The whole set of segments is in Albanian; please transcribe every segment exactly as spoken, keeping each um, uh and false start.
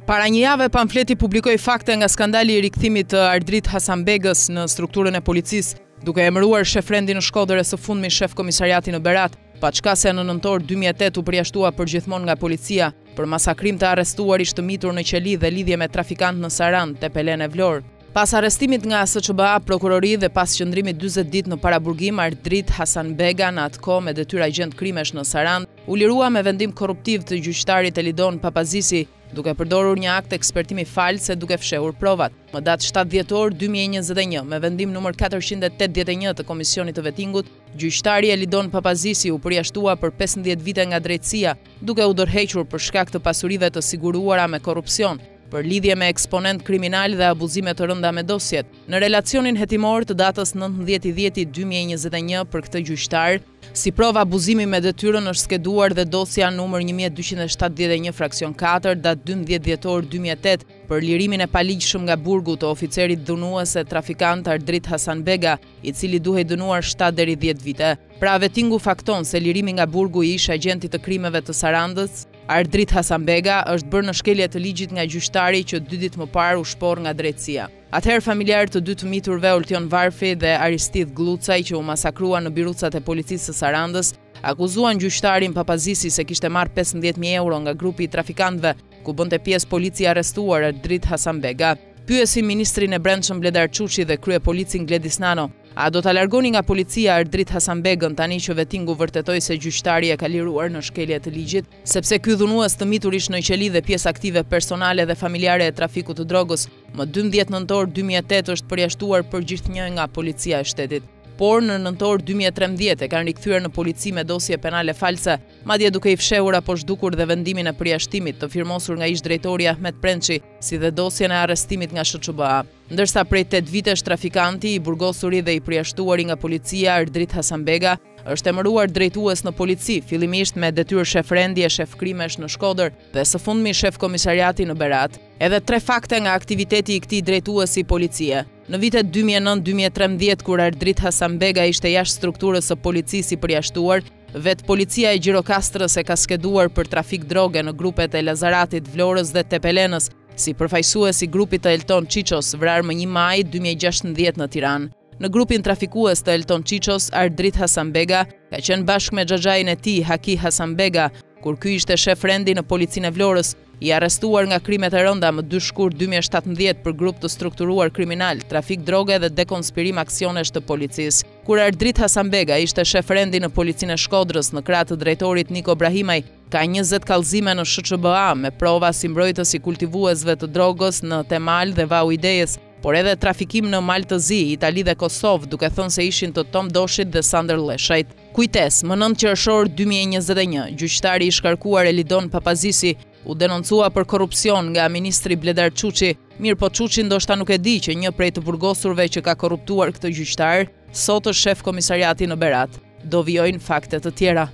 Para një jave, Pamfleti publikoi fakte nga skandali i rikthimit të Ardrit Hasanbegës në strukturën e policisë, duke emëruar shefrendi në Shkodër e së fundmi Shef Komisariati në Berat, paçkasja në nëntor dy mijë e tetë u përjashtua përgjithmonë nga policia për masakrim të arrestuar ishtë mitur në qeli dhe lidhje me trafikant në Sarandë, Tepelen e Vlorë. Pas arrestimit nga S Q B A, prokurori dhe pas qëndrimit dyzet ditë në paraburgim, Ardrit Hasanbega në atë kohë me detyrë agjent krimesh në Sarandë, u lirua me vendim korruptiv të gjyqtarit e lidon Papazisi, duke përdorur një akt ekspertimi false duke fshehur provat. Më datë shtatë dhjetor dy mijë e njëzet e një, me vendim numër katërqind e tetëdhjetë e një të Komisionit të Vetingut, gjyqtari e lidon Papazisi u përjashtua për pesëdhjetë vite nga drejtësia, duke u dorëhequr për shkak të pasurive të siguruara me korrupsion, për lidhje me eksponent kriminal dhe abuzime të rënda me dosjet. Në relacionin hetimor të datës nëntëdhjetë i dhjetë dy mijë e njëzet e një për këtë gjyqtar, si provë abuzimi me detyrën është skeduar dhe dosja numër një mijë e dyqind e shtatëdhjetë e një fraksion katër datë dymbëdhjetë dhjetor dy mijë e tetë për lirimin e paligjshëm nga burgu të oficerit dhunues e trafikant Ardrit Hasanbega, i cili duhej dënuar shtatë deri dhjetë vite. Pra Vetingu fakton se lirimi nga burgu i ishte agenti të krimeve të Sarandës. Ardrit Hasanbega është bërë në shkelje të ligjit nga gjyqtari që dy ditë më parë u shpor nga drejtësia. Atëherë familjarët të dy të miturve Ultion Varfi dhe Aristidh Glucaj, që u masakrua në birucat e policisë së Sarandës, akuzuan gjyqtarin Papazisi se kishte marrë pesëdhjetë mijë euro nga grupi i trafikantëve, ku bënte pjesë policia arrestuar Ardrit Hasanbega. Pyesi ministrin e Brendshëm Bledar Çuçi dhe krye policin Gledis Nano, a do ta largoni nga policia Ardrit Hasanbegën tani që Vetingu vërtetoi se gjyqtari e ka liruar në shkelje të ligjit, sepse ky dhunues të mitur ishte në qeli dhe pjesë aktive personale dhe familjare e trafikut të drogës. Më dymbëdhjetë nëntor dy mijë e tetë është përjashtuar për gjithnjë nga policia e shtetit. Por në nëntor dy mijë e trembëdhjetë e kanë rikthyer në polici me dosje penale false, madje duke i fshehur apo zhdukur dhe vendimin e përjashtimit të firmosur nga ish drejtori Ahmet Prençi, si dhe dosjen e arrestimit nga S Q B A. Ndërsa prej tetë vitesh trafikanti, i burgosuri dhe i përjashtuari nga policia Ardrit Hasanbega është emëruar drejtues në polici, fillimisht me detyrë shefrendi e shef krimesh në Shkodër dhe së fundmi Shef Komisariati në Berat. Edhe tre fakte nga aktiviteti i këtij drejtuesi policie. Në vitet dy mijë e nëntë dy mijë e trembëdhjetë, kur Ardrit Hasanbega ishte jashtë strukturës së policisë i përjashtuar, vetë policia e Gjirokastrës e ka skeduar për trafik droge në grupet e Lazaratit, Vlorës dhe Tepelenës, si përfaqësues i grupit të Elton Qiqos, vrarë më një maj dy mijë e gjashtëdhjetë në Tiranë. Në grupin trafikues të Elton Qiqos, Ardrit Hasanbega ka qenë bashkë me xhaxhain e tij, Haki Hasanbega, kur ky ishte shefrendi në policinë e Vlorës, i arrestuar nga krimet e rënda më dy shkurt dy mijë e shtatëdhjetë për grup të strukturuar kriminal, trafik droge dhe dekonspirim aksionesh të policisë. Kur Ardrit Hasanbega ishte shefrendi në policinë e Shkodrës në krah të drejtorit Niko Brahimaj, ka njëzet kallëzime në S Q B A me prova si mbrojtës i kultivuesve të drogës në Temal dhe Vau Idejes, por edhe trafikim në Mal të Zi, Itali dhe Kosovë, duke thënë se ishin të Tom Doshit dhe Sander Leshajt. Kujtes, më nëntë qershor dy mijë e njëzet e një, gjyqtari i shkarkuar e lidon Papazisi u denoncua për korrupsion nga ministri Bledar Çuçi, mirë po Çuçi ndoshta nuk e di që një prej të burgosurve që ka korruptuar këtë gjyqtar, sot është Shef Komisariati në Berat. Do vijojnë fakte të tjera.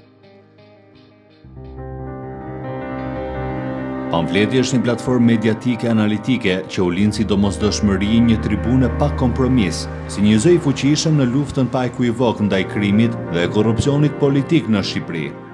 Pamfleti është një platformë mediatike analitike që u lind si domosdoshmëri, një tribune pa kompromis, si një zë i fuqishëm në luftën pa ekuivok ndaj krimit dhe korrupsionit politik në Shqipëri.